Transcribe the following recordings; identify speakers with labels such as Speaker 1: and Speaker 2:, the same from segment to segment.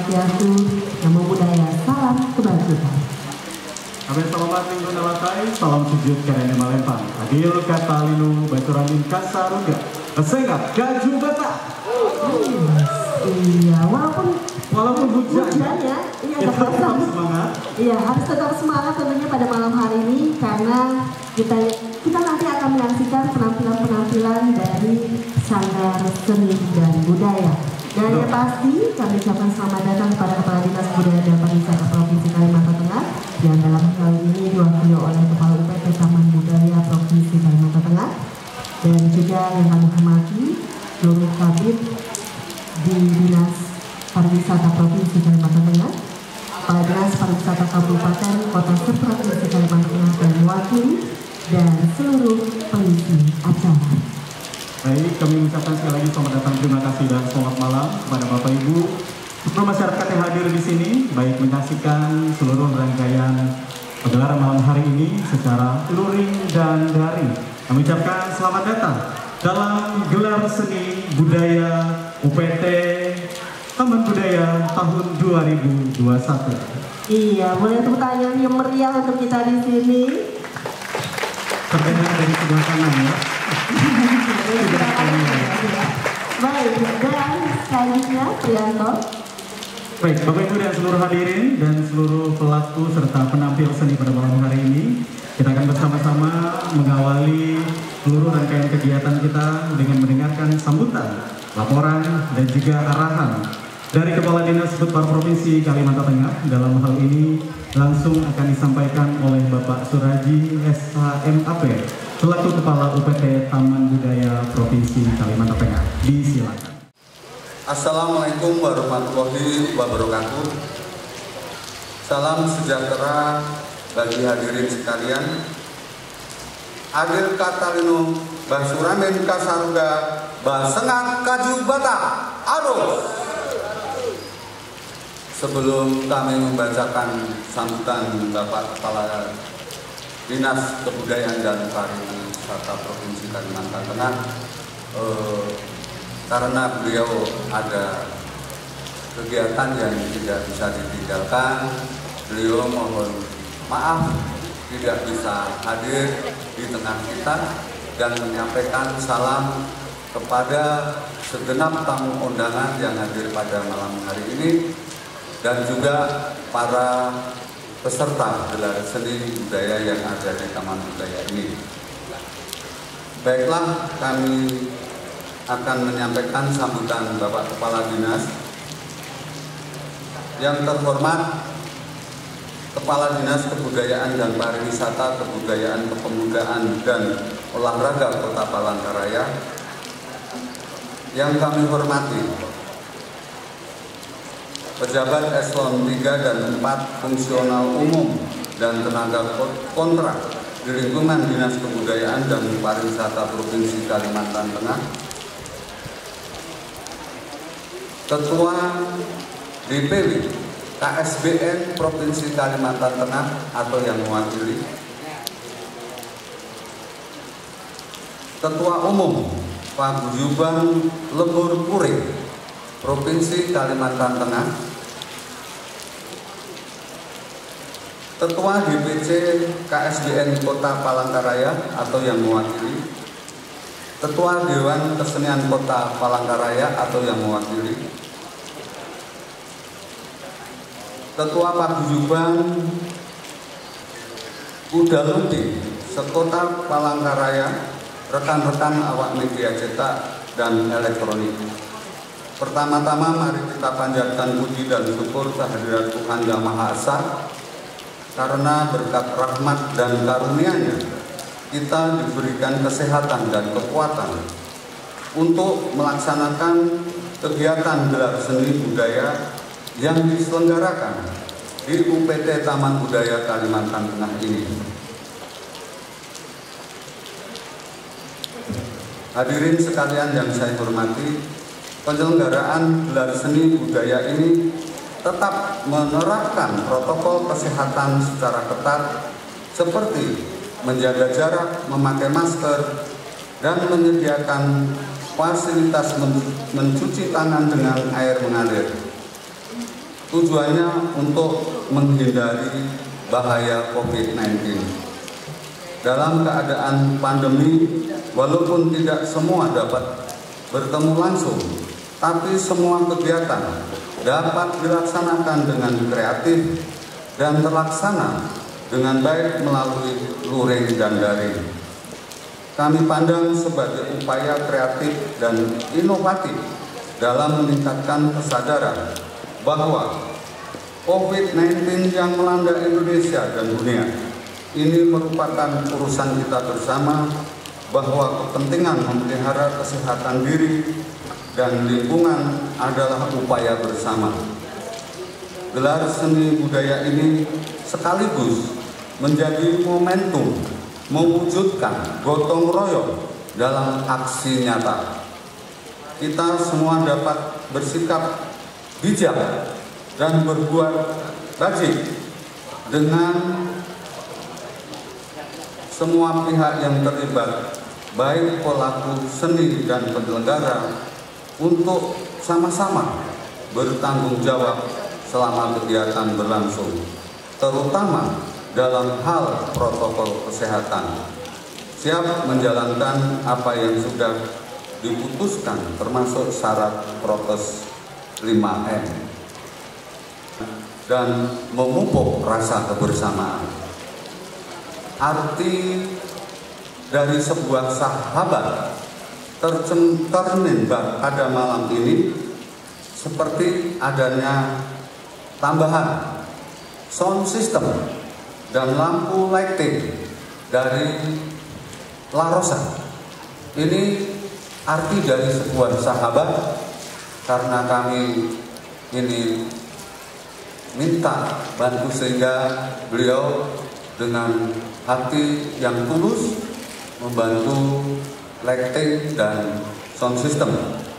Speaker 1: Swastiastu, Namo Buddhaya, salam kebajikan.
Speaker 2: Kami selamat minggu nalakai, salam sujud karena malempang. Adil kata linu baturamin kasaruga, kesengap gaju bata.
Speaker 1: Iya, walaupun hujan ya, iya
Speaker 2: tetap semangat.
Speaker 1: Iya, harus tetap semangat tentunya pada malam hari ini karena kita nanti akan menyaksikan penampilan-penampilan dari Sanggar Seni dan Budaya. Dan yang pasti kami ucapkan selamat datang kepada Kepala Dinas Budaya dan Pariwisata Provinsi Kalimantan Tengah yang dalam hal ini diwakili oleh Kepala UPT Taman Budaya Provinsi Kalimantan Tengah, dan juga yang kami hormati seluruh kabit di Dinas Pariwisata Provinsi Kalimantan Tengah, Kepala Dinas Pariwisata Kabupaten Kota Provinsi Kalimantan Tengah dan mewakili, dan seluruh pengisi acara.
Speaker 2: Baik, kami ucapkan sekali lagi selamat datang, terima kasih dan selamat malam kepada Bapak Ibu, seluruh masyarakat yang hadir di sini, baik menyaksikan seluruh rangkaian pagelaran malam hari ini secara luring dan daring. Kami ucapkan selamat datang dalam gelar seni budaya UPT Taman Budaya tahun 2021.
Speaker 1: Iya, boleh tepuk tangan yang meriah untuk kita di sini.
Speaker 2: Terdengar dari sebelah kanan ya.
Speaker 1: Baik, dan selanjutnya Prianto.
Speaker 2: Baik, Bapak Ibu dan seluruh hadirin dan seluruh pelaku serta penampil seni pada malam hari ini, kita akan bersama-sama mengawali seluruh rangkaian kegiatan kita dengan mendengarkan sambutan, laporan, dan juga arahan dari Kepala Dinas Budpar Provinsi Kalimantan Tengah. Dalam hal ini langsung akan disampaikan oleh Bapak Suraji SHMAP selaku Kepala UPT Taman Budaya Provinsi Kalimantan Tengah. Disilakan.
Speaker 3: Assalamualaikum warahmatullahi wabarakatuh. Salam sejahtera bagi hadirin sekalian. Adil katalino basuramin kasaruga basengak kaju bata. Aduh. Sebelum kami membacakan sambutan Bapak Kepala Dinas Kebudayaan dan Pariwisata Provinsi Kalimantan Tengah, karena beliau ada kegiatan yang tidak bisa ditinggalkan, beliau mohon maaf tidak bisa hadir di tengah kita dan menyampaikan salam kepada segenap tamu undangan yang hadir pada malam hari ini dan juga para peserta gelar seni budaya yang ada di Taman Budaya ini. Baiklah, kami akan menyampaikan sambutan Bapak Kepala Dinas. Yang terhormat Kepala Dinas Kebudayaan dan Pariwisata, Kebudayaan, Kepemudaan, dan Olahraga Kota Palangkaraya. Yang kami hormati pejabat eselon 3 dan 4 fungsional umum dan tenaga kontrak di lingkungan Dinas Kebudayaan dan Pariwisata Provinsi Kalimantan Tengah, Ketua DPW KSBN Provinsi Kalimantan Tengah atau yang mewakili, Ketua Umum Paguyuban Lembur Puri Provinsi Kalimantan Tengah, Ketua DPC KSBN Kota Palangkaraya atau yang mewakili, Ketua Dewan Kesenian Kota Palangkaraya atau yang mewakili, Ketua Paguyuban Udaludi Sekota Palangkaraya, rekan-rekan awak media cetak dan elektronik. Pertama-tama mari kita panjatkan puji dan syukur kehadirat Tuhan Yang Maha Esa, karena berkat rahmat dan karunia-Nya kita diberikan kesehatan dan kekuatan untuk melaksanakan kegiatan gelar seni budaya yang diselenggarakan di UPT Taman Budaya Kalimantan Tengah ini. Hadirin sekalian yang saya hormati, penyelenggaraan gelar seni budaya ini tetap menerapkan protokol kesehatan secara ketat seperti menjaga jarak, memakai masker, dan menyediakan fasilitas mencuci tangan dengan air mengalir. Tujuannya untuk menghindari bahaya COVID-19. Dalam keadaan pandemi, walaupun tidak semua dapat bertemu langsung, tapi semua kegiatan dapat dilaksanakan dengan kreatif dan terlaksana dengan baik melalui luring dan daring. Kami pandang sebagai upaya kreatif dan inovatif dalam meningkatkan kesadaran bahwa COVID-19 yang melanda Indonesia dan dunia ini merupakan urusan kita bersama, bahwa kepentingan memelihara kesehatan diri dan lingkungan adalah upaya bersama. Gelar seni budaya ini sekaligus menjadi momentum mewujudkan gotong royong dalam aksi nyata. Kita semua dapat bersikap bijak dan berbuat baik dengan semua pihak yang terlibat, baik pelaku seni dan penyelenggara, untuk sama-sama bertanggung jawab selama kegiatan berlangsung, terutama dalam hal protokol kesehatan. Siap menjalankan apa yang sudah diputuskan, termasuk syarat prokes 5M, dan memupuk rasa kebersamaan. Arti dari sebuah sahabat tercermin pada malam ini seperti adanya tambahan sound system dan lampu lighting dari La Rosa. Ini arti dari sebuah sahabat, karena kami ini minta bantu sehingga beliau dengan hati yang tulus membantu lighting dan sound system.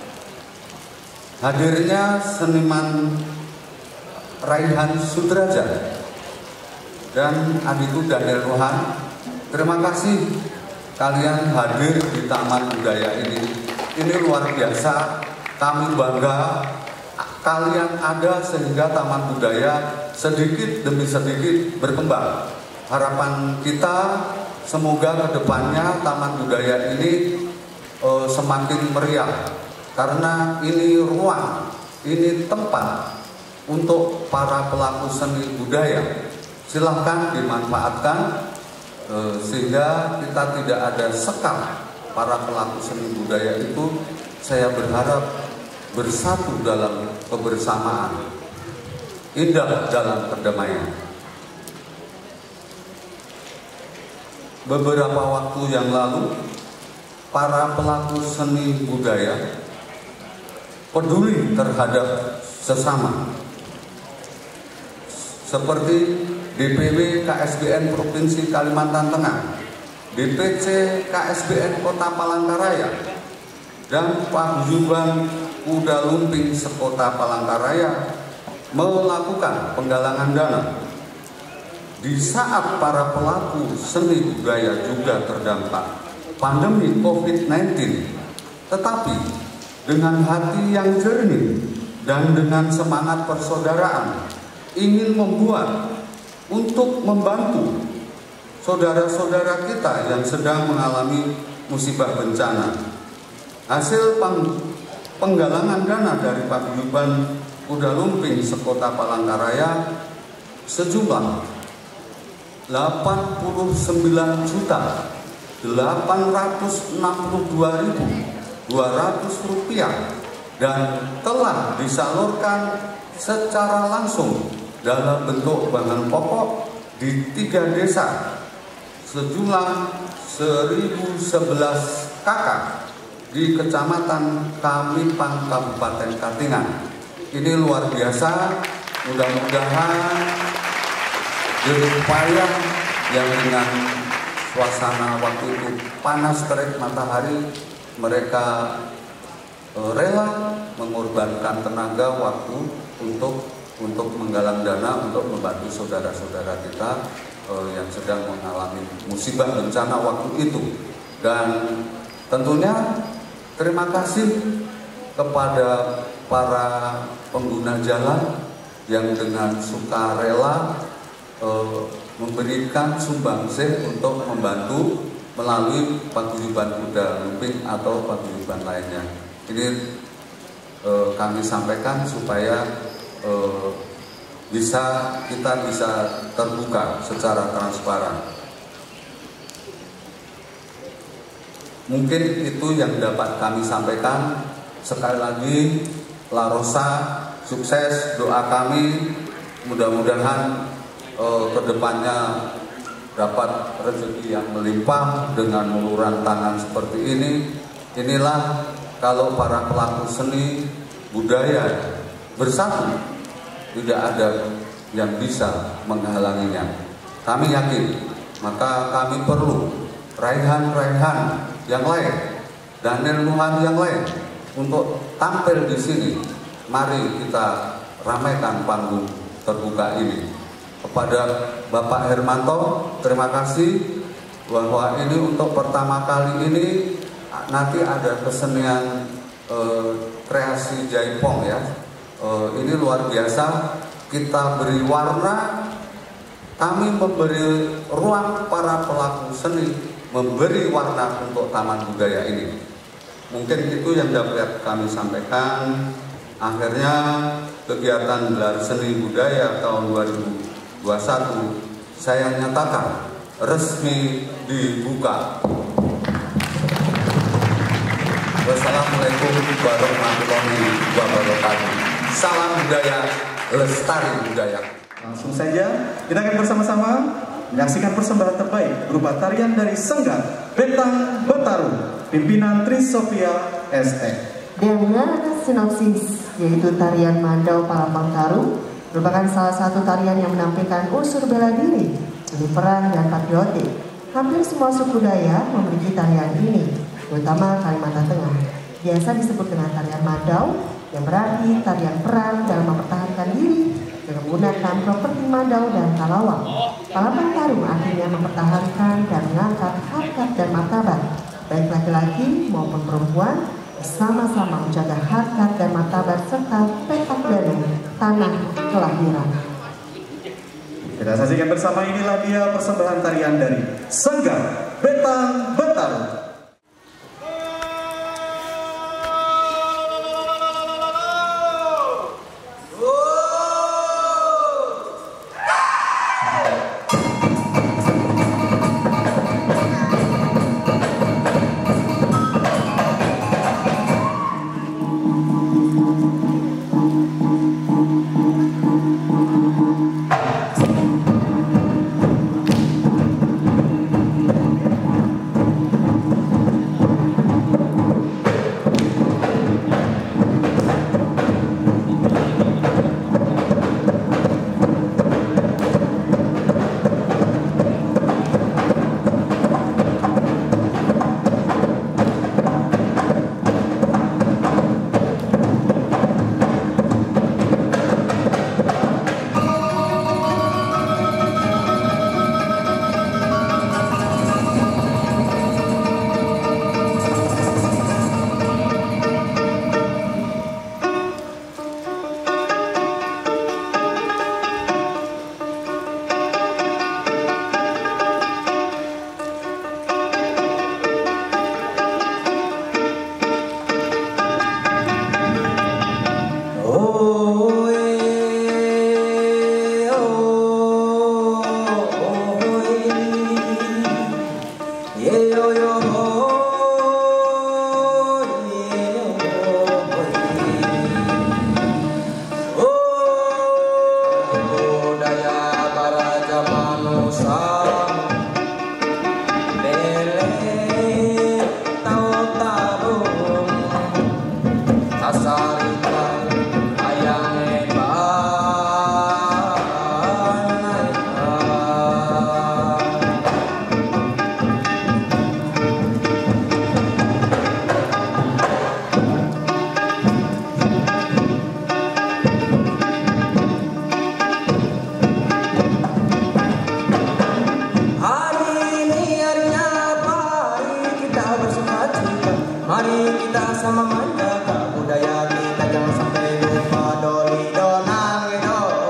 Speaker 3: Hadirnya seniman Raihan Sudrajat dan adikku Daniel Rohan, terima kasih kalian hadir di Taman Budaya ini. Ini luar biasa, kami bangga kalian ada sehingga Taman Budaya sedikit demi sedikit berkembang. Harapan kita semoga kedepannya Taman Budaya ini semakin meriah, karena ini ruang, ini tempat untuk para pelaku seni budaya. Silahkan dimanfaatkan sehingga kita tidak ada sekam para pelaku seni budaya itu. Saya berharap bersatu dalam kebersamaan, indah dalam perdamaian. Beberapa waktu yang lalu, para pelaku seni budaya peduli terhadap sesama, seperti DPW KSBN Provinsi Kalimantan Tengah, DPC KSBN Kota Palangkaraya, dan Paguyuban Kuda Lumping Sekota Palangkaraya melakukan penggalangan dana di saat para pelaku seni budaya juga terdampak pandemi COVID-19, tetapi dengan hati yang jernih dan dengan semangat persaudaraan ingin membuat untuk membantu saudara-saudara kita yang sedang mengalami musibah bencana. Hasil penggalangan dana dari Paguyuban Kuda Lumping Sekota Palangkaraya sejumlah 89.862.200 rupiah dan telah disalurkan secara langsung dalam bentuk bahan pokok di 3 desa sejumlah 1.011 kakak di Kecamatan Kamipang, Kabupaten Katingan. Ini luar biasa. Mudah-mudahan jerih payah yang dengan suasana waktu itu panas terik matahari, mereka rela mengorbankan tenaga, waktu untuk menggalang dana untuk membantu saudara-saudara kita yang sedang mengalami musibah bencana waktu itu. Dan tentunya terima kasih kepada para pengguna jalan yang dengan sukarela memberikan sumbangsih untuk membantu melalui paguyuban kuda lumping atau paguyuban lainnya. Ini kami sampaikan supaya kita bisa terbuka secara transparan. Mungkin itu yang dapat kami sampaikan. Sekali lagi, La Rosa sukses, doa kami mudah-mudahan kedepannya dapat rezeki yang melimpah dengan uluran tangan seperti ini. Inilah kalau para pelaku seni budaya bersatu, tidak ada yang bisa menghalanginya. Kami yakin, maka kami perlu raihan-raihan yang lain dan ilmuwan yang lain untuk tampil di sini. Mari kita ramaikan panggung terbuka ini. Kepada Bapak Hermanto, terima kasih bahwa ini untuk pertama kali ini nanti ada kesenian kreasi jaipong ya. Ini luar biasa, kita beri warna, kami memberi ruang para pelaku seni memberi warna untuk taman budaya ini. Mungkin itu yang dapat kami sampaikan. Akhirnya kegiatan gelar seni budaya tahun 2021 saya nyatakan resmi dibuka. Wassalamualaikum warahmatullahi wabarakatuh. Salam budaya, lestari budaya.
Speaker 2: Langsung saja kita akan bersama-sama menyaksikan persembahan terbaik berupa tarian dari Senggar Betang Betaru, pimpinan Trisofia SE.
Speaker 1: Dengan sinopsis, yaitu tarian Mandau Palambang Taru, merupakan salah satu tarian yang menampilkan unsur bela diri, seni perang dan patriotik. Hampir semua suku Dayak memiliki tarian ini, terutama Kalimantan Tengah. Biasa disebut dengan tarian Mandau, yang berarti tarian perang dalam mempertahankan diri dengan menggunakan properti Mandau dan Kalawang. Palambang Taru akhirnya mempertahankan dan mengangkat harkat dan martabat, baik laki-laki maupun perempuan, bersama-sama menjaga harkat dan martabat serta petak danu tanah kelahiran.
Speaker 2: Kita saksikan bersama, inilah dia persembahan tarian dari Senggar Betang Betaru.
Speaker 4: Mari kita sama menjaga budaya kita, jangan sampai lupa doli donan gitu.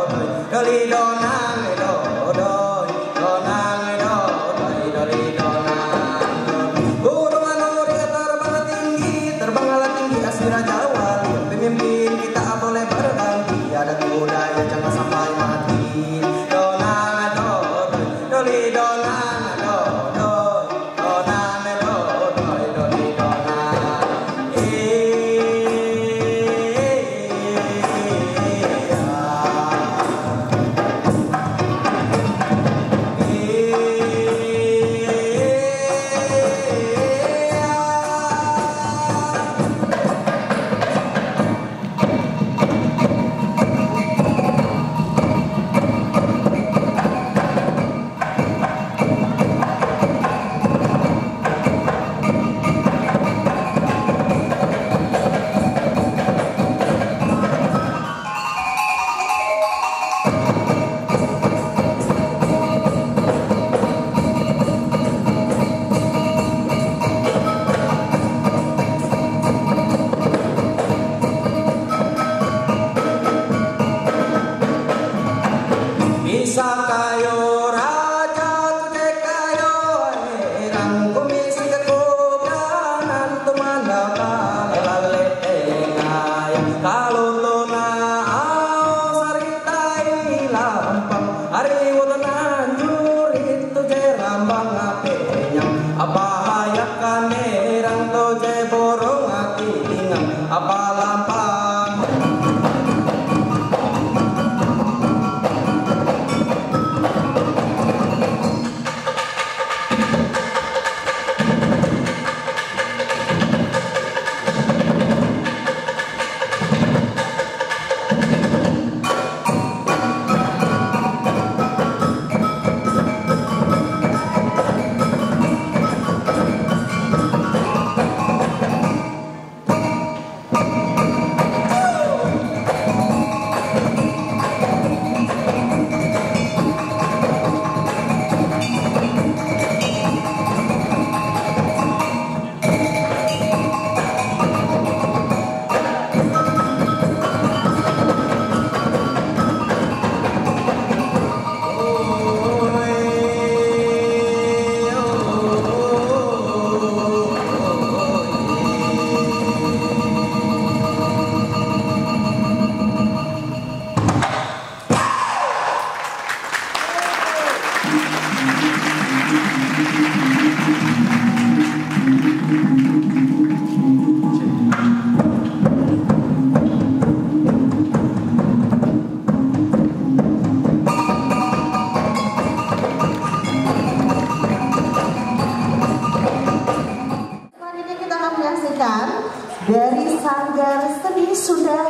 Speaker 1: dari Sanggar Seni Sunda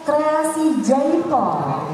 Speaker 1: Kreasi Jaipong.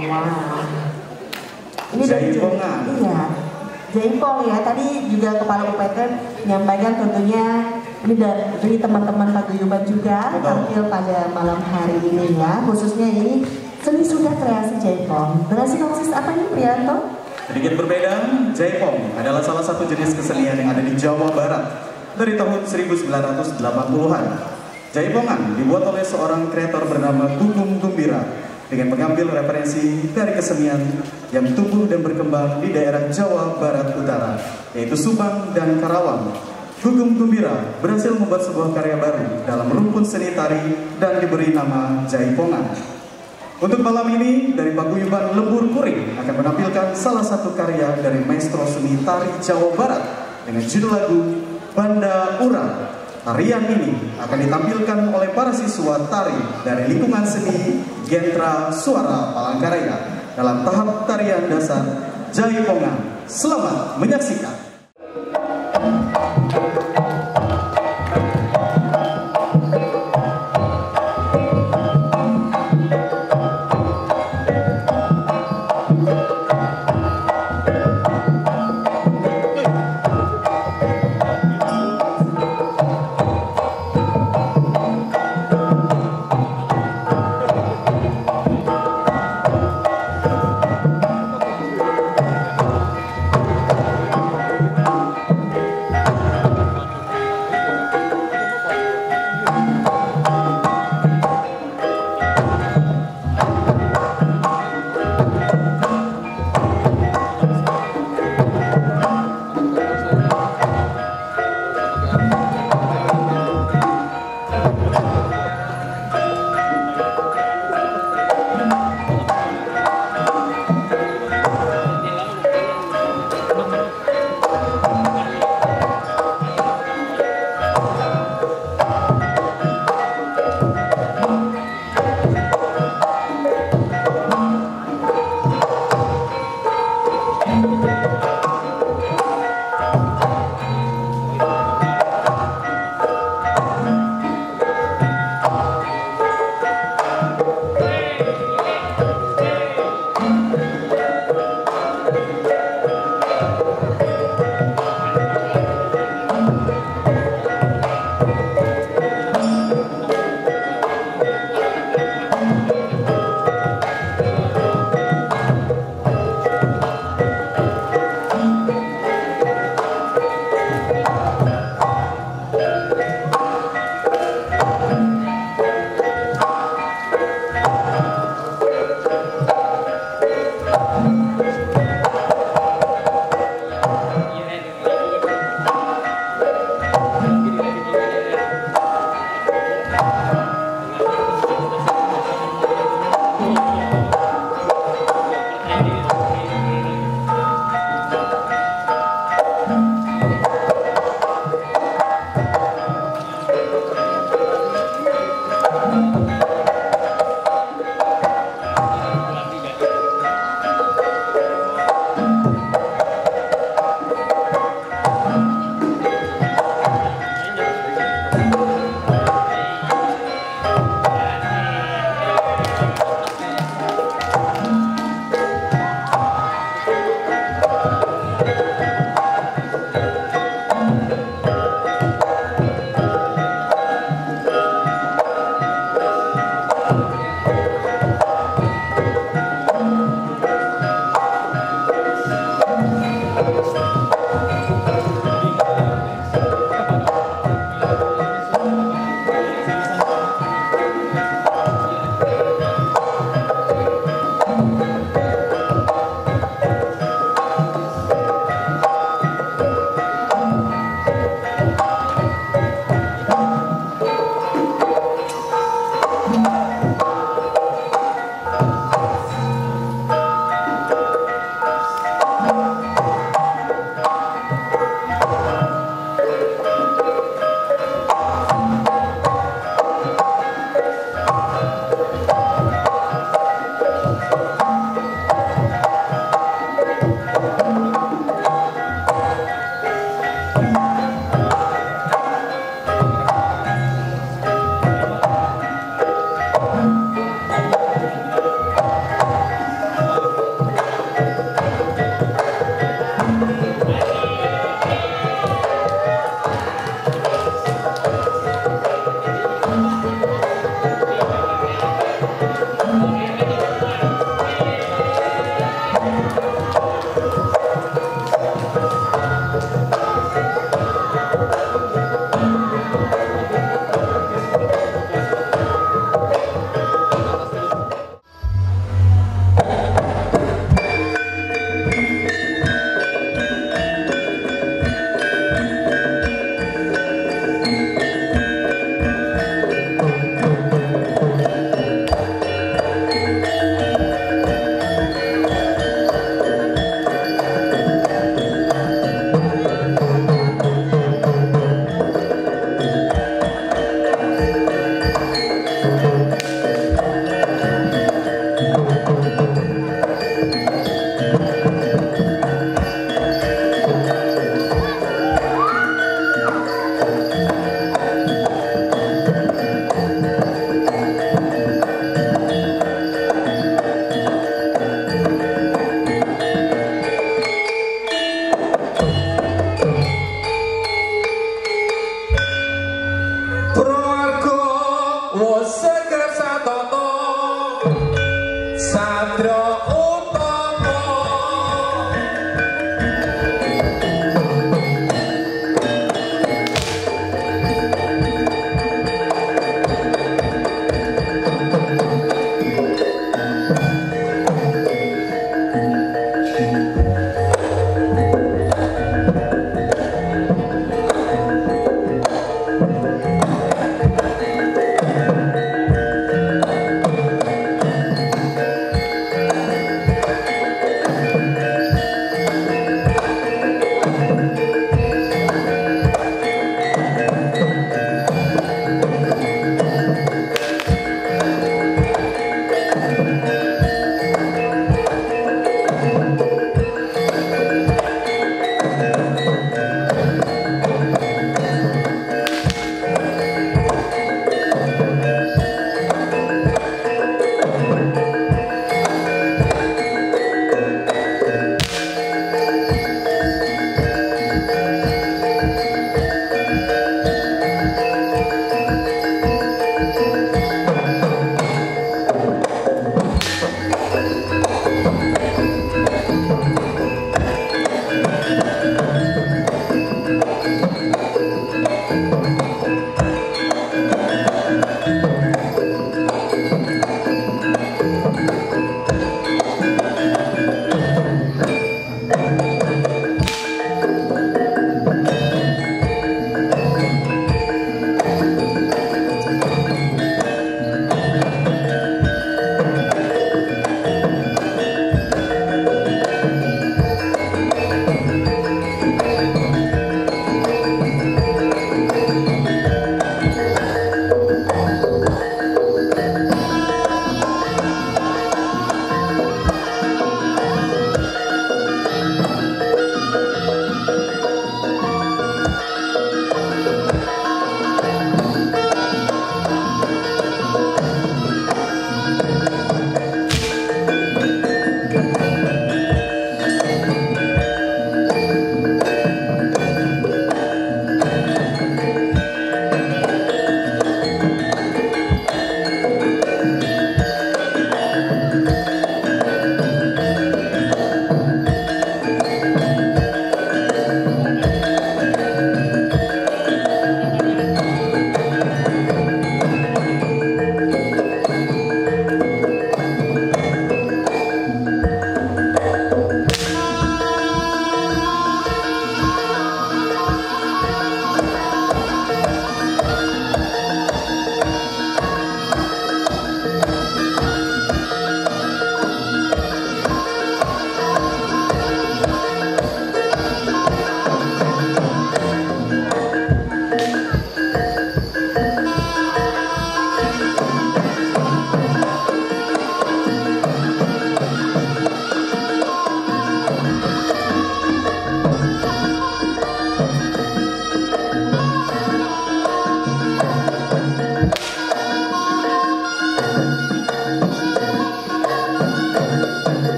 Speaker 1: Ini dari iya, Jaipong ya. Tadi juga Kepala UPT menyampaikan tentunya ini dari teman-teman paguyuban juga tampil pada malam hari ini ya. Khususnya ini Seni Sunda Kreasi Jaipong. Dengan sinopsis apa nih Priyanto?
Speaker 2: Sedikit berbeda, Jaipong adalah salah satu jenis kesenian yang ada di Jawa Barat dari tahun 1980-an. Jaipongan dibuat oleh seorang kreator bernama Gugum Gumbira dengan mengambil referensi dari kesenian yang tumbuh dan berkembang di daerah Jawa Barat Utara, yaitu Subang dan Karawang. Gugum Gumbira berhasil membuat sebuah karya baru dalam rumpun seni tari dan diberi nama Jaipongan. Untuk malam ini, dari Paguyuban Lembur Kuring akan menampilkan salah satu karya dari maestro seni tari Jawa Barat dengan judul lagu Banda Ura. Tarian ini akan ditampilkan oleh para siswa tari dari lingkungan seni Gentra Suara Palangkaraya dalam tahap tarian dasar Jaipongan. Selamat menyaksikan.
Speaker 4: Thank you.